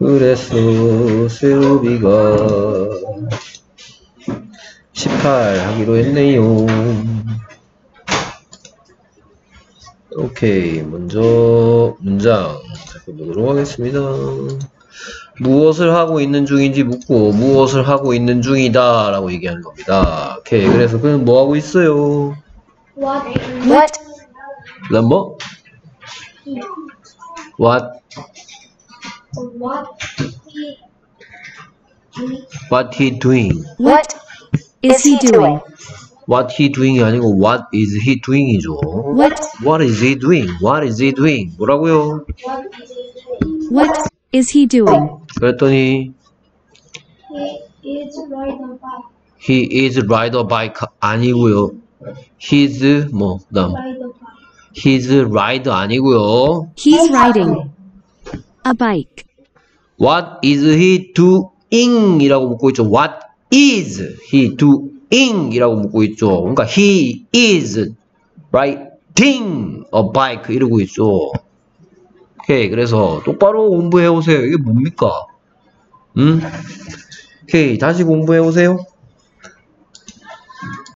그래서 세로비가 18 하기로 했네요. 오케이, 먼저 문장 살펴보도록 하겠습니다. 무엇을 하고 있는 중인지 묻고 무엇을 하고 있는 중이다 라고 얘기하는 겁니다. 오케이, 그래서 그는 뭐 하고 있어요? What? 그다음 뭐? What he doing? What is he doing? What he doing이 아니고 What is he doing이죠. What is he doing? What is he doing? 뭐라고요? What is he doing? 그랬더니 He is ride a bike. He is ride a bike 아니고요. His 뭐 그다음 Ride a bike. His ride 아니고요. He's riding a bike. What is he doing? 이라고 묻고 있죠. What is he doing? 이라고 묻고 있죠. 그러니까 he is riding a bike 이러고 있죠. 오케이, 그래서 똑바로 공부해 오세요. 이게 뭡니까? 오케이, 다시 공부해 오세요.